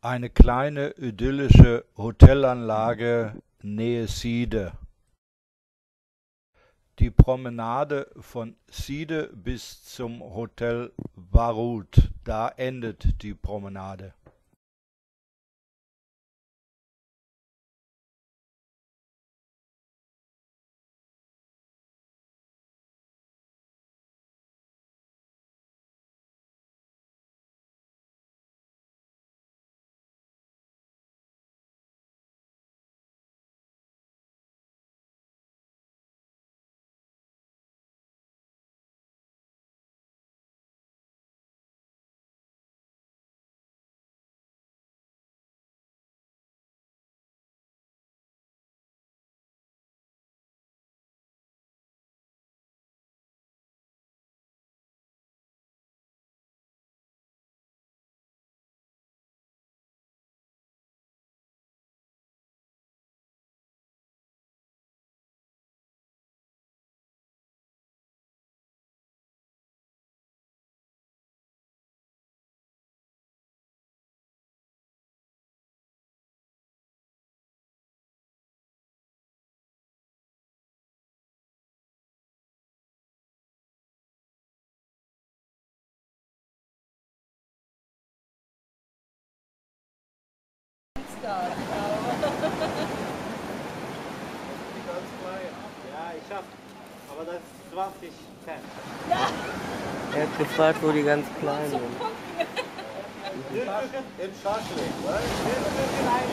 Eine kleine idyllische Hotelanlage Nähe Siede. Die Promenade von Siede bis zum Hotel Varut, da endet die Promenade. Ganz klein. Ja, ich schaff. Aber das ist 20 Cent. Er hat gefragt, wo die ganz kleinen sind. In Schaschlik, right?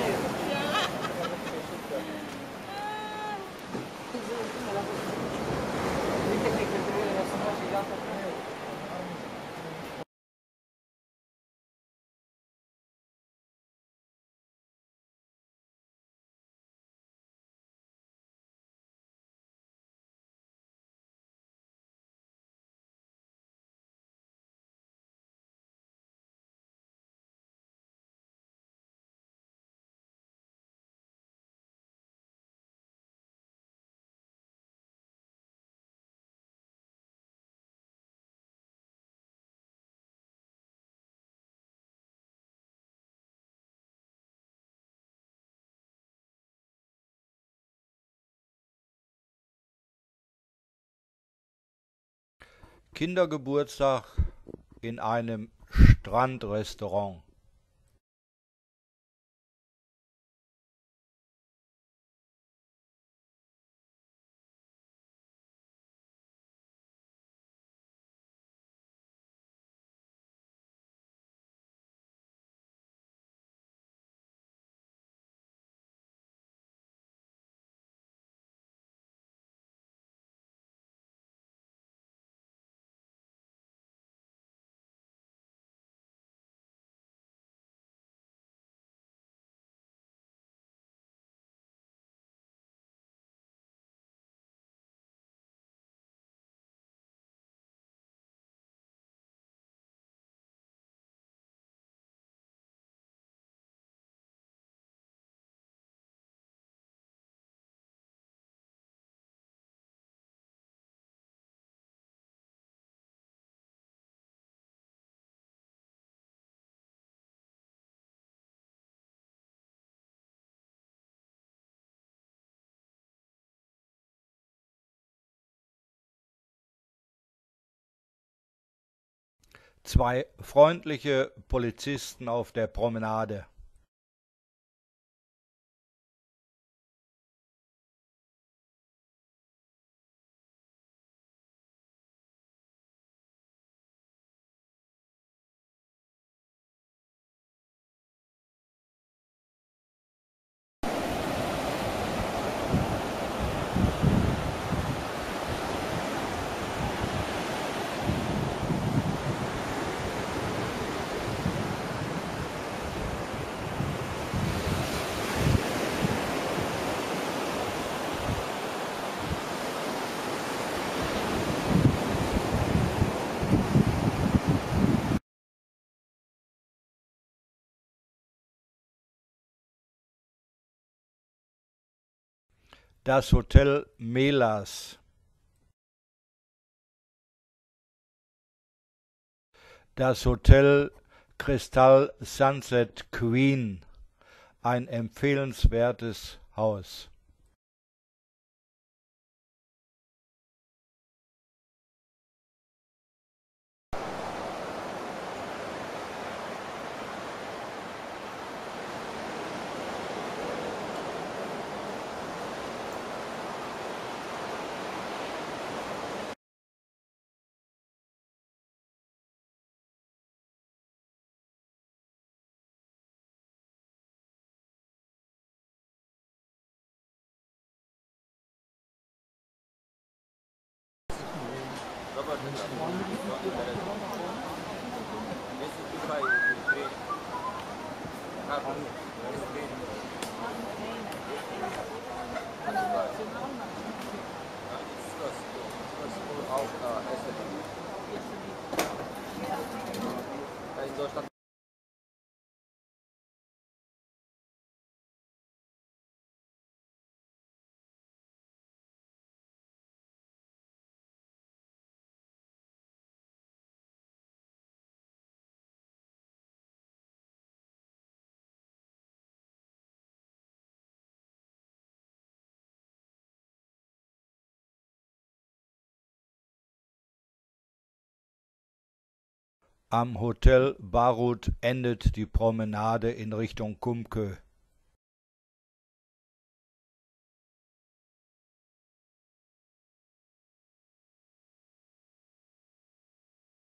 Kindergeburtstag in einem Strandrestaurant. Zwei freundliche Polizisten auf der Promenade. Das Hotel Melas. Das Hotel Kristall Sunset Queen, ein empfehlenswertes Haus. Am Hotel Barut endet die Promenade in Richtung Kumkö.